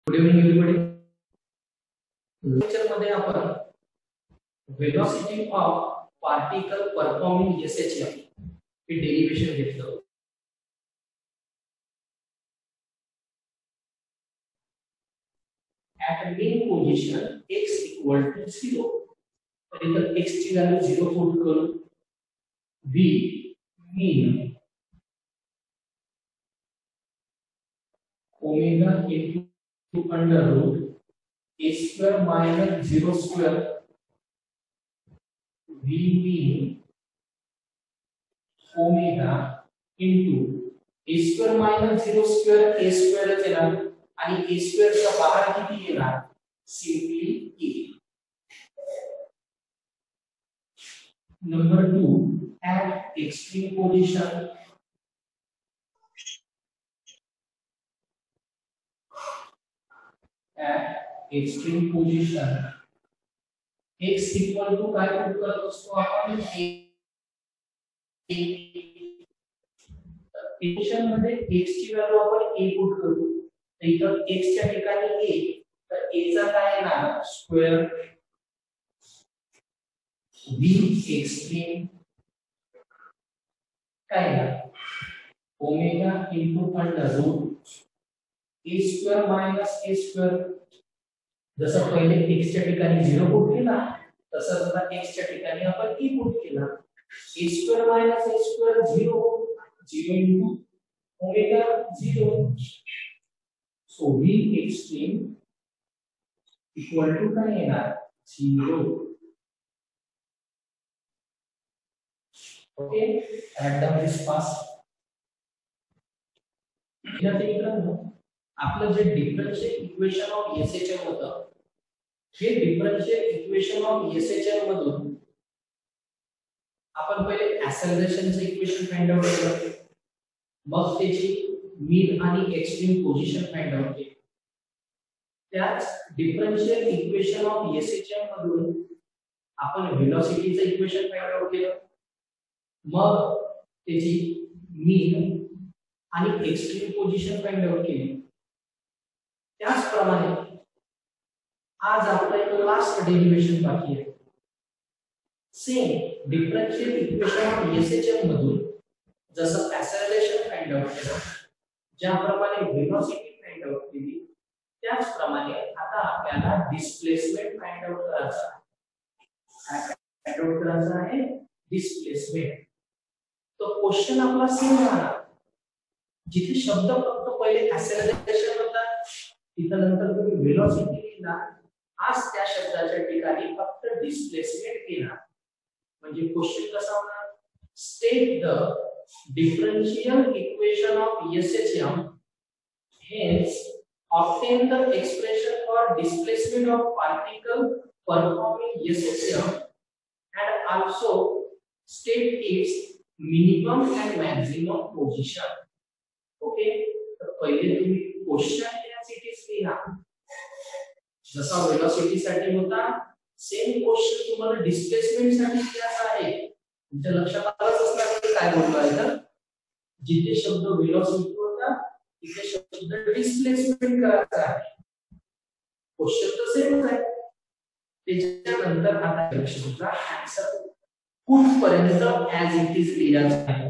Good evening everybody. Lecture मध्ये आपण velocity of particle performing SHM हे डेरिव्हेशन घेतलं. at mean position x equal to 0, तर इथं x ची व्हॅल्यू 0 पुट करू. v mean omega into under root a square minus 0 square v mean omega into a square minus 0 square a square येणार आणि a square चा बाहेर किती येणार simply a. Number 2 at extreme position x equal to काय put करत असतो आपण इक्वेशन मध्ये x ची व्हॅल्यू आपण a पुट करू. तर इथं x च्या ठिकाणी a, तर a चा काय येणार स्क्वेअर v एक्स्ट्रीम काय येणार omega into under root a square minus a square. जसं पहिले x च्या ठिकाणी 0 पुट केला तसंच आता x च्या ठिकाणी आपण a पुट केला. a square minus a square 0 into omega 0. So v extreme equal to काय येणार 0. Okay, write down this fast. मित्रांनो, आपलं जे डिफरन्शियल इक्वेशन ऑफ एसएचएम होतं, हे डिफरन्शियल इक्वेशन ऑफ एसएचएम मधून आपण पहिले ऍक्सेलरेशनचं इक्वेशन फाइंड आउट केलं, मग त्याची मीन आणि एक्स्ट्रीम पोझिशन फाइंड आउट केली. त्याच डिफरन्शियल इक्वेशन ऑफ एसएचएम मधून आपण व्हेलॉसिटीचं इक्वेशन फाइंड आउट केलं, मग त्याची मीन आणि एक्स्ट्रीम पोझिशन फाइंड आउट केली. त्याचप्रमाणे आज आपल्याला लास्ट डेरिव्हेशन बाकी आहे. Same differential equation of SHM मधून जसं ऍक्सेलरेशन फाइंड आउट केलं, ज्याप्रमाणे व्हेलॉसिटी फाइंड आउट केली, त्याचप्रमाणे आता आपल्याला डिस्प्लेसमेंट फाइंड आउट करायचा आहे. डिस्प्लेसमेंट. तो क्वेश्चन आपला सेम राहणार. जिथे शब्द फक्त पहिले ऍक्सेलरेशन होता, तिथं नंतर तुम्ही व्हेलॉसिटी लिहिला, आज त्या शब्दाच्या ठिकाणी फक्त डिस्प्लेसमेंट केला. म्हणजे क्वेश्चन कसा होणार, state the differential equation of SHM, hence obtain the expression for displacement of particle performing SHM and also state its minimum and maximum position. Okay, तर पहिले तुम्ही क्वेश्चन डेन्सिटीज लिहा. जसा वेलोसिटी साठी होता सेम क्वेश्चन तुम्हाला डिस्प्लेसमेंट साठी लिहायचा आहे. तुमच्या लक्षात आलंच असणार की काय बोललो आहे. तर जिथे शब्द वेलोसिटी होता तिथे शब्द डिस्प्लेसमेंट करायचा आहे. क्वेश्चन तर सेमच आहे. त्याच्यानंतर आता लक्षात आन्सर कुठपर्यंत ऍज इट इज लिहायचा आहे.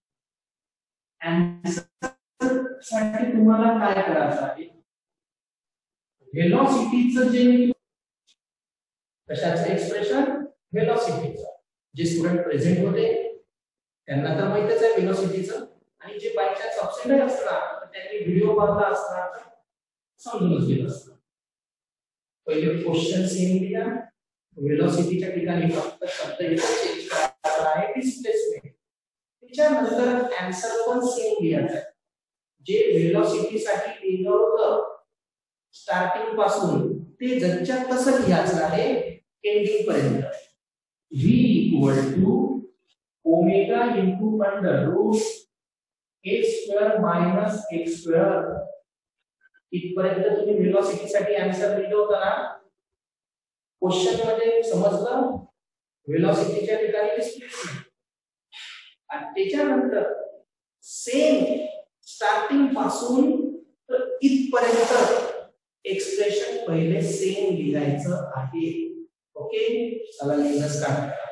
आन्सर साठी तुम्हाला काय करायचं आहे, व्हेलॉसिटीचं जे कशाचं एक्सप्रेशन, व्हेलॉसिटीचं. जे स्टुडंट प्रेझेंट होते त्यांना तर माहितच आहे व्हेलॉसिटीचं, आणि जे बाय चान्स अब्सेंट असणार त्यांनी व्हिडिओ पाहिला असणार तर समजूनच घेत असणार. पहिले क्वेश्चन सेम लिहा, व्हेलॉसिटीच्या ठिकाणी फक्त शब्द चेंज करायचा आहे डिस्प्लेसमेंट. त्याच्यानंतर आन्सर पण सेम लिहायचा आहे. जे व्हेलॉसिटी साठी लिहिलं होतं स्टार्टिंग पासून ते जच्या तसं लिहायचं आहे एंडिंग पर्यंत. v equal to omega into under root a square minus x square. इथपर्यंत तुम्ही व्हेलॉसिटी साठी आन्सर लिहिलं होतं ना. क्वेश्चन मध्ये समजलं व्हेलॉसिटीच्या ठिकाणी डिस्प्लेसमेंट, आणि त्याच्यानंतर सेम स्टार्टिंग पासून तर इथपर्यंत एक्सप्रेशन पहिले सेम लिहायचं आहे. ओके, चला लिहिणं स्टार्ट करा.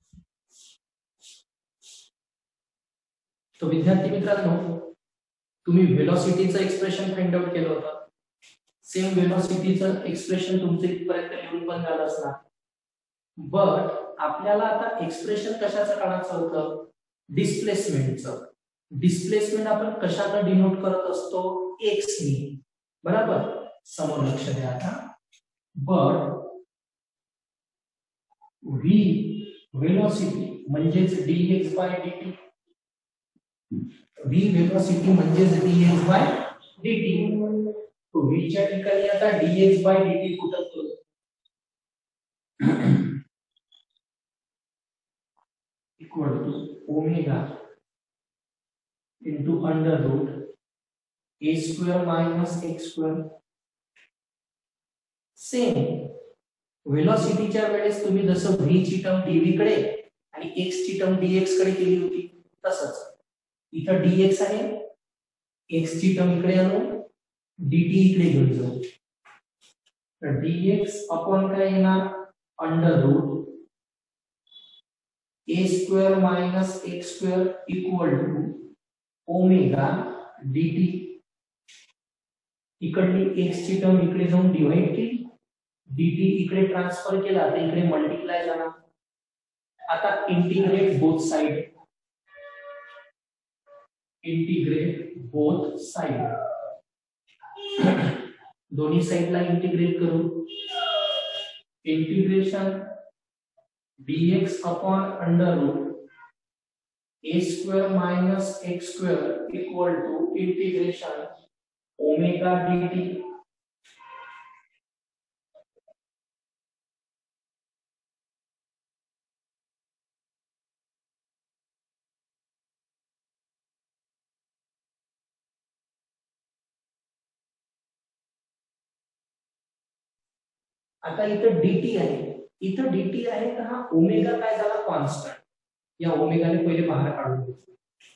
तो विद्यार्थी मित्रांनो, तुम्ही व्हेलॉसिटीचं एक्सप्रेशन फाइंड आउट केलं होतं. सेम व्हेलॉसिटीचं एक्सप्रेशन तुमचं इथपर्यंत लिहून पण झालं असणार. बट आपल्याला आता एक्सप्रेशन कशाचं काढायचं होतं? डिस्प्लेसमेंटचं. डिस्प्लेसमेंट आपण कशाने डिनोट करत असतो? एक्स नी. बरोबर, समोर लक्ष द्या आता. बट v वेलोसिटी म्हणजेच dx by dt. v velocity म्हणजेच dx बाय dt. तो v च्या ठिकाणी आता dx बाय dt कुठं करू? Equal to omega into under root a square minus x square. Same वेलोसिटीच्या वेळेस तुम्ही जसं v ची टर्म dv कडे आणि x ची टर्म dx कडे केली होती तसंच इथं dx आहे, x ची टर्म इकडे आणू, dt इकडे घेऊन जाऊ. तर dx अपॉन काय येणार? Under root a square minus x square equal to omega dt. इकडली x ची टर्म इकडे जाऊन डिवाइड केली, dt इकडे ट्रान्सफर केला तर इकडे मल्टिप्लाय झाला. आता integrate both side. Integrate both side. दोन्ही साइडला इंटिग्रेट करू. Integration dx upon under root a square minus x square equal to integration omega dt. आता इथं dt आहे, इथं dt आहे तर हा ओमेगा काय झाला? कॉन्स्टंट. या ओमेगाने पहिले बाहेर काढून घेऊ.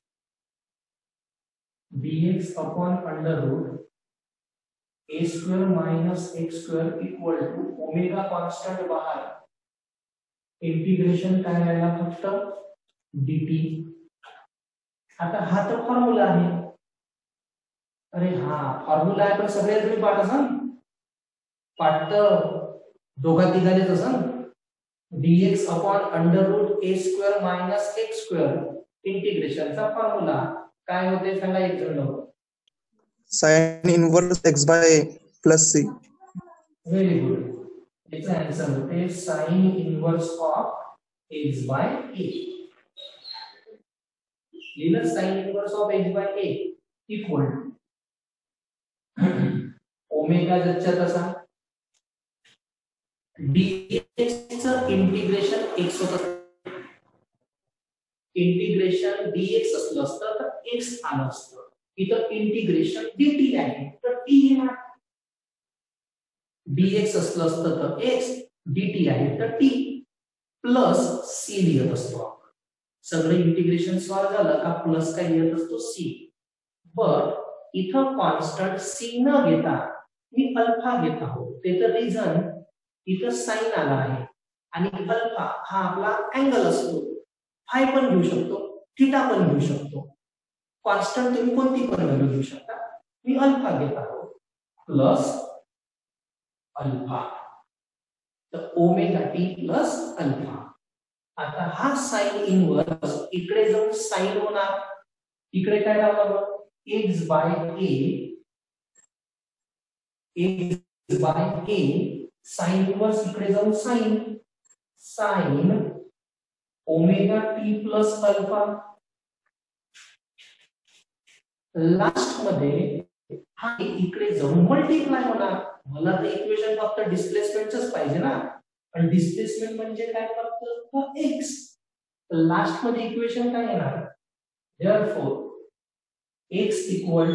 dx upon under root a square minus x square equal to omega constant बाहेर. इंटिग्रेशन काय राहिला? फक्त dt. आता हा तर फॉर्म्युला आहे. अरे हा फॉर्म्युला आहे पण सगळे तुम्ही पाठ असाल, पाठ तर दोघा तिघालेच असाल. dx upon under root a square minus x square इंटिग्रेशनचा फॉर्म्युला काय होते सांगा एक जण लोक. sin inverse x by plus c. Very good. याचा आन्सर होते sin inverse of x by a. लिहिलं sin inverse of x by a equal omega जच्या तसा dx चं इंटिग्रेशन x होतं. इंटिग्रेशन dx असलं असतं तर x आलं असतं. इथं इंटिग्रेशन dt आहे तर t येणार. dx असलं असतं तर x, dt आहे तर t प्लस c लिहत असतो. सगळं इंटिग्रेशन सॉल्व झालं का प्लस काय लिहत असतो? c. बट इथं कॉन्स्टंट c न घेता मी अल्फा घेत आहोत. त्याचं रिझन इथं साइन आला आहे आणि अल्फा हा आपला अँगल असतो. फाय पण घेऊ शकतो, थीटा पण घेऊ शकतो. कॉन्स्टंट तुम्ही कोणती पण व्हॅल्यू घेऊ शकता. मी अल्फा घेत आहोत प्लस अल्फा. तर ओमेगा टी प्लस अल्फा. आता हा साइन इनवर्स इकडे जाऊन साइन होणार. इकडे काय राहिलं? x by a sine inverse इकडे जाऊन sine omega t plus alpha. Last मध्ये हा इकडे जाऊन मल्टिप्लाय होणार. मला तर इक्वेशन फक्त डिस्प्लेसमेंटच पाहिजे ना, पण डिस्प्लेसमेंट म्हणजे काय? फक्त x. लास्ट मध्ये इक्वेशन काय येणार? देयरफॉर x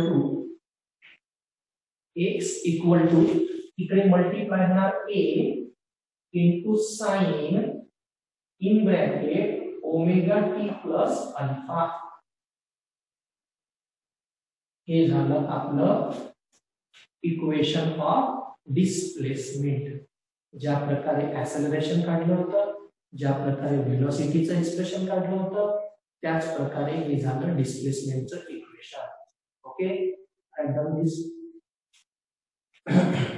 इक्वल टू इकडे मल्टिप्लाय होणार a into sine in bracket omega t plus alpha. हे झालं आपलं इक्वेशन ऑफ डिस्प्लेसमेंट. ज्या प्रकारे ऍक्सेलरेशन काढलं होतं, ज्या प्रकारे व्हेलॉसिटीचं एक्सप्रेशन काढलं होतं, त्याच प्रकारे हे झालं डिस्प्लेसमेंटचं equation. Okay, I done this.